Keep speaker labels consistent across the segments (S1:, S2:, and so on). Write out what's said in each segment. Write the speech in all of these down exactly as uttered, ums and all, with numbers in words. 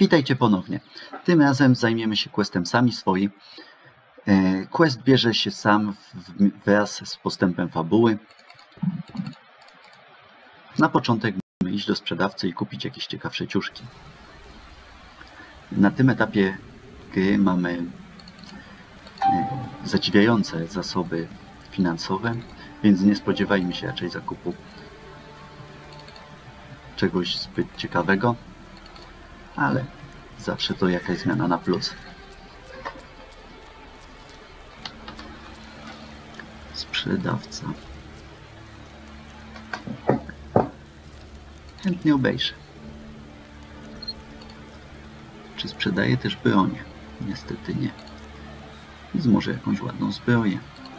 S1: Witajcie ponownie. Tym razem zajmiemy się questem sami swoi. Quest bierze się sam wraz z postępem fabuły. Na początek musimy iść do sprzedawcy i kupić jakieś ciekawsze ciuszki. Na tym etapie gry mamy zadziwiające zasoby finansowe, więc nie spodziewajmy się raczej zakupu czegoś zbyt ciekawego, ale zawsze to jakaś zmiana na plus. Sprzedawca. Chętnie obejrzę. Czy sprzedaje też bronię? Niestety nie. Więc może jakąś ładną zbroję.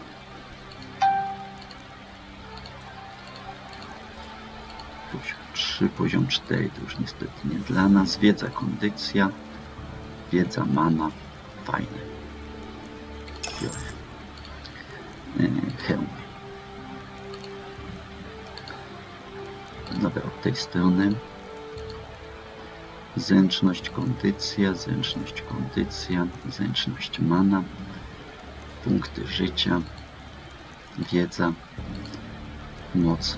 S1: Poziom trzy, poziom cztery to już niestety nie dla nas. Wiedza, kondycja. Wiedza, mana. Fajne. Biorę. Hełm. Dobra, od tej strony. Zręczność, kondycja, zręczność, kondycja, zręczność, mana, punkty życia, wiedza, moc.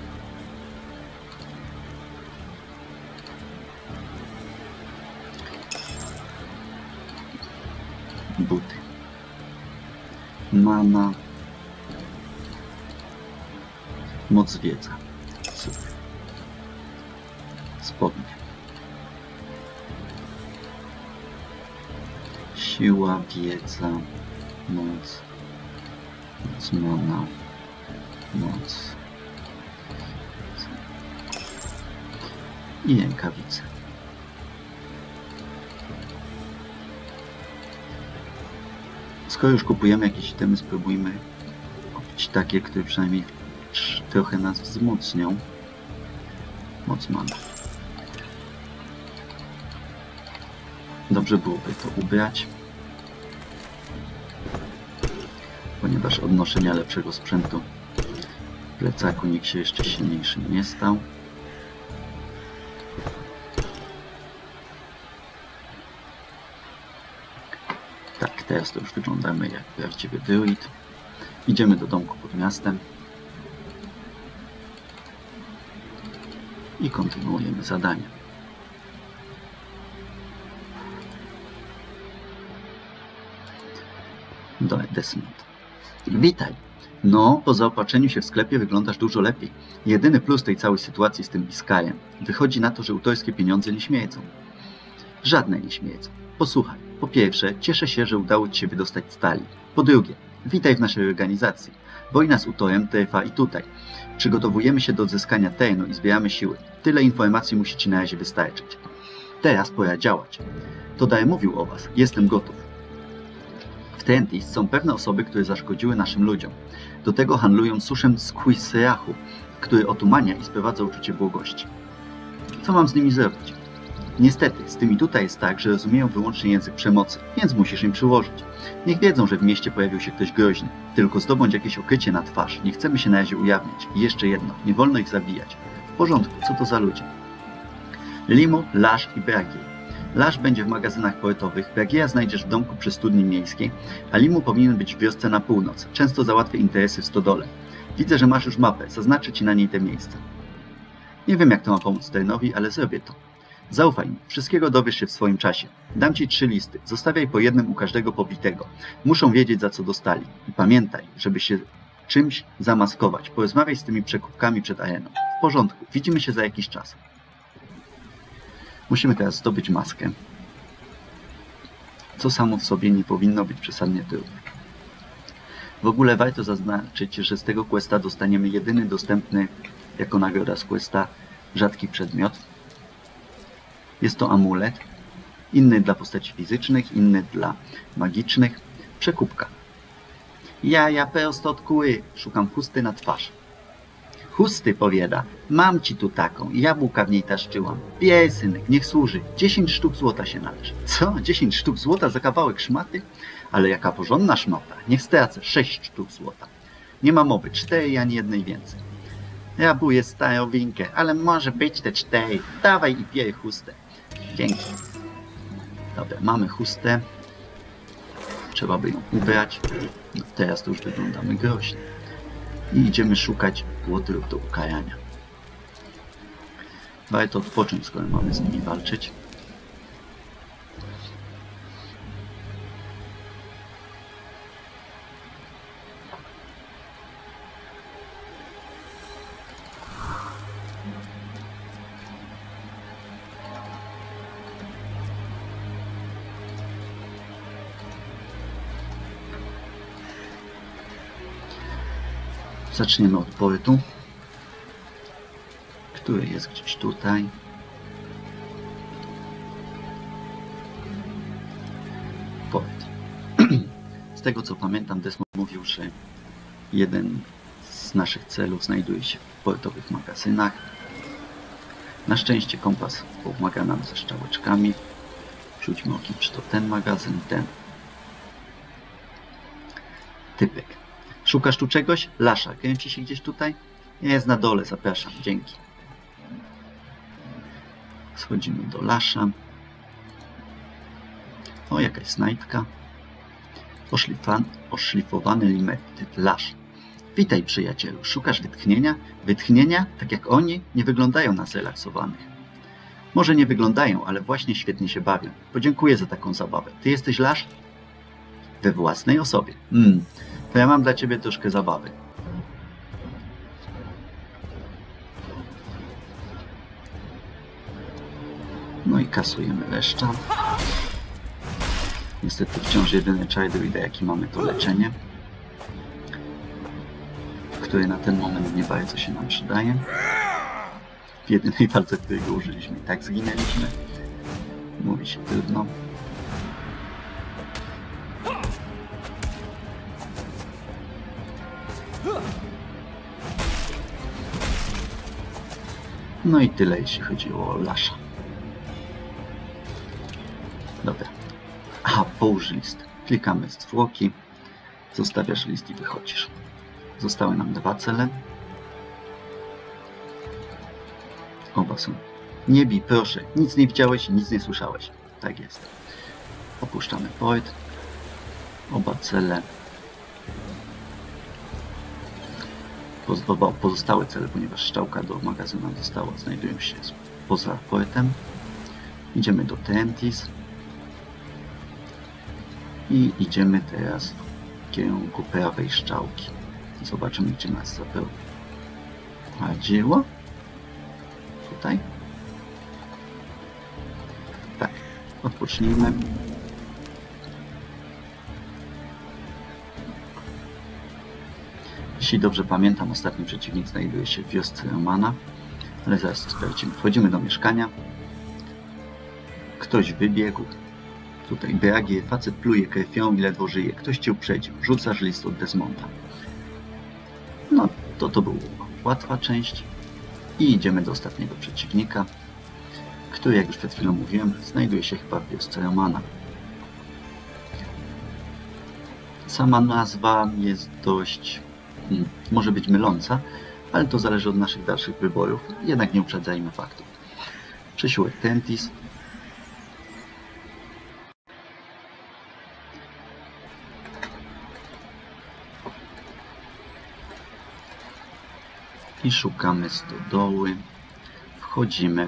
S1: Buty. Mana. Moc, wiedza. Super. Spodnie. Siła, wiedza, moc, moc, mana, moc i rękawice. Skoro już kupujemy jakieś itemy, spróbujmy kupić takie, które przynajmniej trochę nas wzmocnią. Moc, mana. Dobrze byłoby to ubrać, ponieważ od noszenia lepszego sprzętu w plecaku nikt się jeszcze silniejszym nie stał. Tak, teraz to już wyglądamy jak prawdziwy druid. Idziemy do domku pod miastem i kontynuujemy zadanie. Do Desmond. Witaj. No, po zaopatrzeniu się w sklepie wyglądasz dużo lepiej. Jedyny plus tej całej sytuacji z tym Iskajem. Wychodzi na to, że utorskie pieniądze nie śmiecą. Żadne nie śmiecą. Posłuchaj. Po pierwsze, cieszę się, że udało Ci się wydostać z Talii. Po drugie, witaj w naszej organizacji. Wojna z Utorem trwa i tutaj. Przygotowujemy się do odzyskania terenu i zbieramy siły. Tyle informacji musi Ci na razie wystarczyć. Teraz pora działać. Todar mówił o Was. Jestem gotów. W Tentis są pewne osoby, które zaszkodziły naszym ludziom. Do tego handlują suszem z Quiserachu, który otumania i sprowadza uczucie błogości. Co mam z nimi zrobić? Niestety, z tymi tutaj jest tak, że rozumieją wyłącznie język przemocy, więc musisz im przyłożyć. Niech wiedzą, że w mieście pojawił się ktoś groźny. Tylko zdobądź jakieś okrycie na twarz. Nie chcemy się na razie ujawniać. I jeszcze jedno, nie wolno ich zabijać. W porządku, co to za ludzie? Limu, Lasz i Bragiej. Lasz będzie w magazynach portowych, Bragieja znajdziesz w domku przy studni miejskiej, a Limu powinien być w wiosce na północ. Często załatwia interesy w stodole. Widzę, że masz już mapę, zaznaczę Ci na niej te miejsca. Nie wiem, jak to ma pomóc Ternowi, ale zrobię to. Zaufaj mi, wszystkiego dowiesz się w swoim czasie. Dam Ci trzy listy, zostawiaj po jednym u każdego pobitego. Muszą wiedzieć, za co dostali. I pamiętaj, żeby się czymś zamaskować. Porozmawiaj z tymi przekupkami przed areną. W porządku, widzimy się za jakiś czas. Musimy teraz zdobyć maskę, co samo w sobie nie powinno być przesadnie trudne. W ogóle warto zaznaczyć, że z tego questa dostaniemy jedyny dostępny jako nagroda z questa rzadki przedmiot. Jest to amulet, inny dla postaci fizycznych, inny dla magicznych. Przekupka. Ja, ja prosto od kury, szukam chusty na twarz. Chusty, powiada, mam ci tu taką, jabłka w niej taszczyłam. Bierz, synek, niech służy, dziesięć sztuk złota się należy. Co? dziesięć sztuk złota za kawałek szmaty? Ale jaka porządna szmata, niech stracę sześć sztuk złota. Nie ma mowy, cztery ani jednej więcej. Rabuję starą winkę, ale może być te cztery. Dawaj i bierz chustę. Dzięki. Dobra, mamy chustę. Trzeba by ją ubrać. No, teraz to już wyglądamy groźnie. I idziemy szukać łotrów do ukarania. Warto odpocząć, skoro mamy z nimi walczyć. Zaczniemy od portu, który jest gdzieś tutaj. Port. Z tego co pamiętam, Desmond mówił, że jeden z naszych celów znajduje się w portowych magazynach. Na szczęście kompas pomaga nam ze strzałeczkami. Rzućmy okiem, czy to ten magazyn, ten. Typek. Szukasz tu czegoś? Lasza. Kręci się gdzieś tutaj? Jest na dole, zapraszam. Dzięki. Schodzimy do Lasza. O, jakaś znajdka. Oszlifan, oszlifowany limetyt Lasz. Witaj, przyjacielu. Szukasz wytchnienia? Wytchnienia, tak jak oni, nie wyglądają na zrelaksowanych. Może nie wyglądają, ale właśnie świetnie się bawią. Podziękuję za taką zabawę. Ty jesteś Lasz? We własnej osobie. Mm. To ja mam dla ciebie troszkę zabawy. No i kasujemy leszcza. Niestety wciąż jedyny czar druida, jaki mamy, to leczenie, które na ten moment nie bardzo się nam przydaje. W jedynej walce, którego użyliśmy, i tak zginęliśmy. Mówi się trudno. No i tyle, jeśli chodzi o Lasza. Dobra. Aha, połóż list. Klikamy zwłoki, zostawiasz list i wychodzisz. Zostały nam dwa cele. Oba są. Nie bij, proszę. Nic nie widziałeś i nic nie słyszałeś. Tak jest. Opuszczamy port. Oba cele. Oba pozostałe cele, ponieważ strzałka do magazynu nam została, znajdują się poza portem. Idziemy do Tentis. I idziemy teraz w kierunku prawej strzałki. Zobaczymy, gdzie nas zaprowadziło. Tutaj. Tak. Odpocznijmy. Jeśli dobrze pamiętam, ostatni przeciwnik znajduje się w wiosce Romana, ale zaraz to sprawdzimy. Wchodzimy do mieszkania. Ktoś wybiegł. Tutaj Beagie, facet pluje krwią i ledwo żyje. Ktoś cię uprzedził. Rzucasz list od Desmonda. No, to to była łatwa część. I idziemy do ostatniego przeciwnika, który, jak już przed chwilą mówiłem, znajduje się chyba w wiosce Romana. Sama nazwa jest dość... Hmm, może być myląca, ale to zależy od naszych dalszych wyborów. Jednak nie uprzedzajmy faktów. Przesiłek Tentis. I szukamy stodoły. Wchodzimy.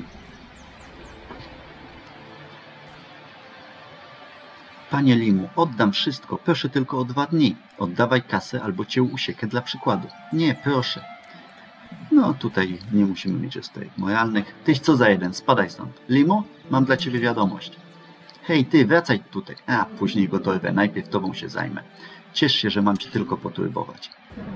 S1: Panie Limu, oddam wszystko. Proszę tylko o dwa dni. Oddawaj kasę albo cię usiekę dla przykładu. Nie, proszę. No tutaj nie musimy mieć ostajek moralnych. Tyś co za jeden, spadaj stąd. Limu, mam dla ciebie wiadomość. Hej ty, wracaj tutaj. A, później go dorwę. Najpierw tobą się zajmę. Ciesz się, że mam cię tylko poturbować.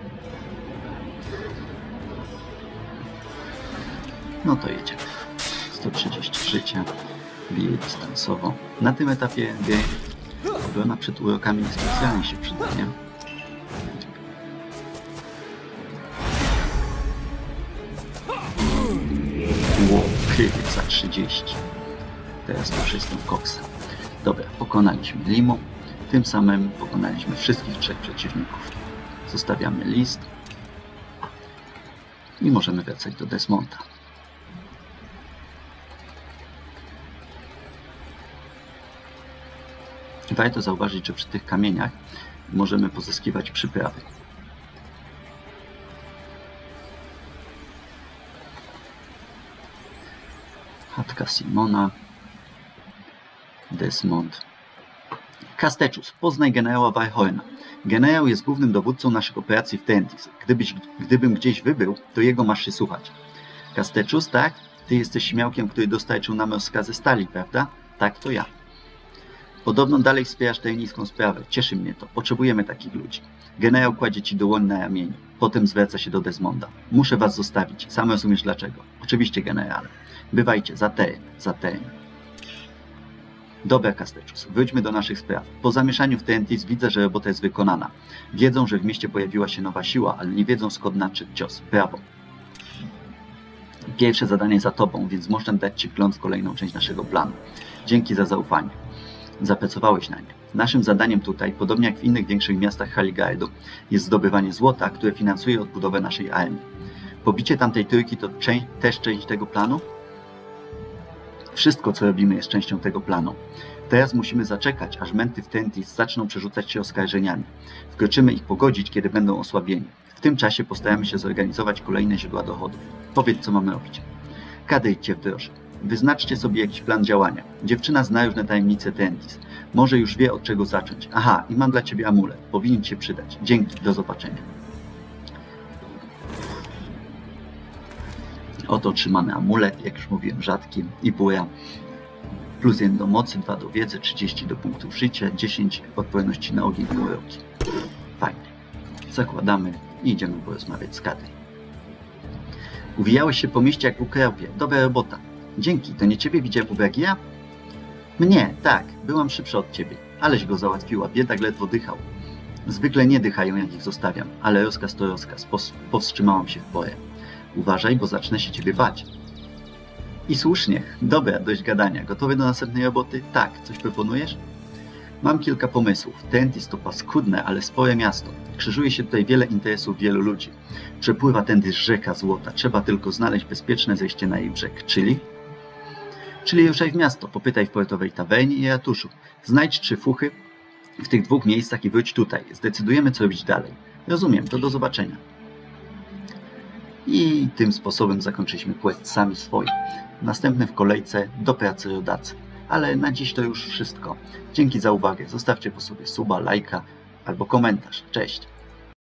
S1: No to jedziemy. sto trzydzieści życia. Bije dystansowo. Na tym etapie gry obrona przed urokami niespecjalnie się przydaje. Łopy za trzydzieści. Teraz już jestem koksem. Dobra, pokonaliśmy Limu. Tym samym pokonaliśmy wszystkich trzech przeciwników. Zostawiamy list. I możemy wracać do Desmonda. Warto zauważyć, że przy tych kamieniach możemy pozyskiwać przyprawy. Chatka Simona, Desmond. Kasteczus, poznaj generała Warhorna. Generał jest głównym dowódcą naszych operacji w Tentis. Gdybyś, gdybym gdzieś wybył, to jego masz się słuchać. Kasteczus, tak? Ty jesteś śmiałkiem, który dostarczył nam rozkazy stali, prawda? Tak, to ja. Podobno dalej wspierasz tajemnicką sprawę. Cieszy mnie to. Potrzebujemy takich ludzi. Generał kładzie ci dłoń na ramieniu. Potem zwraca się do Desmonda. Muszę was zostawić. Sam rozumiesz dlaczego. Oczywiście, generale. Bywajcie. Za teren. Za teren. Dobra, Kasteczus. Wróćmy do naszych spraw. Po zamieszaniu w Tentis widzę, że robota jest wykonana. Wiedzą, że w mieście pojawiła się nowa siła, ale nie wiedzą, skąd nadszedł cios. Brawo. Pierwsze zadanie za tobą, więc można dać ci wgląd w kolejną część naszego planu. Dzięki za zaufanie. Zapracowałeś na nie. Naszym zadaniem tutaj, podobnie jak w innych większych miastach Haligardu, jest zdobywanie złota, które finansuje odbudowę naszej armii. Pobicie tamtej trójki to część, też część tego planu? Wszystko, co robimy, jest częścią tego planu. Teraz musimy zaczekać, aż męty w Tentis zaczną przerzucać się oskarżeniami. Wkroczymy ich pogodzić, kiedy będą osłabieni. W tym czasie postaramy się zorganizować kolejne źródła dochodów. Powiedz, co mamy robić. Kadryć cię wdroży. Wyznaczcie sobie jakiś plan działania. Dziewczyna zna różne tajemnice Tentis. Może już wie, od czego zacząć. Aha, i mam dla ciebie amulet. Powinien ci się przydać. Dzięki, do zobaczenia. Oto otrzymany amulet, jak już mówiłem, rzadki i buja. Plus jeden do mocy, dwa do wiedzy, trzydzieści do punktów życia, dziesięć odporności na ogień i uroki. Fajnie. Zakładamy i idziemy porozmawiać z Kadry. Uwijałeś się po mieście jak w ukropie. Dobra robota. Dzięki, to nie ciebie widziałem u Bragia? Mnie, tak, byłam szybsza od ciebie. Aleś go załatwiła, biedak ledwo dychał. Zwykle nie dychają, jak ich zostawiam, ale rozkaz to rozkaz. Pos powstrzymałam się w porę. Uważaj, bo zacznę się ciebie bać. I słusznie. Dobra, dość gadania. Gotowy do następnej roboty? Tak. Coś proponujesz? Mam kilka pomysłów. Tentis to paskudne, ale spore miasto. Krzyżuje się tutaj wiele interesów wielu ludzi. Przepływa tędy rzeka złota. Trzeba tylko znaleźć bezpieczne zejście na jej brzeg. Czyli? Czyli ruszaj w miasto. Popytaj w portowej tawernie i ratuszu. Znajdź trzy fuchy w tych dwóch miejscach i wróć tutaj. Zdecydujemy, co robić dalej. Rozumiem. To do zobaczenia. I tym sposobem zakończyliśmy quest sami swoi. Następny w kolejce do pracy rodacy. Ale na dziś to już wszystko. Dzięki za uwagę. Zostawcie po sobie suba, lajka albo komentarz. Cześć!